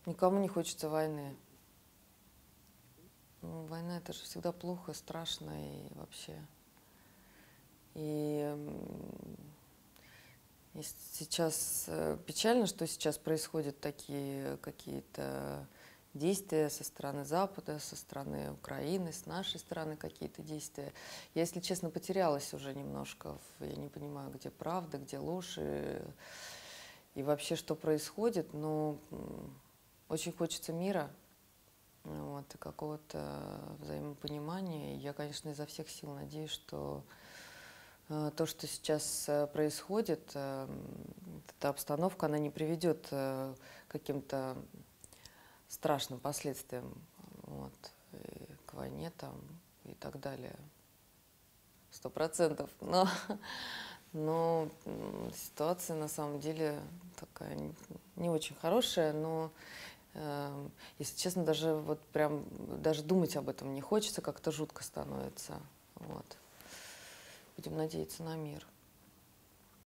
Никому не хочется войны. Ну, война — это же всегда плохо, страшно и вообще. И сейчас печально, что сейчас происходят такие какие-то действия со стороны Запада, со стороны Украины, с нашей стороны какие-то действия. Я, если честно, потерялась уже немножко. Я не понимаю, где правда, где ложь и вообще, что происходит. Но очень хочется мира, вот, и какого-то взаимопонимания. И я, конечно, изо всех сил надеюсь, что то, что сейчас происходит, эта обстановка, она не приведет к каким-то страшным последствиям, вот, и к войне там и так далее. 100%. Но ситуация на самом деле такая не очень хорошая, но, если честно, даже вот прям даже думать об этом не хочется, как-то жутко становится. Вот. Будем надеяться на мир.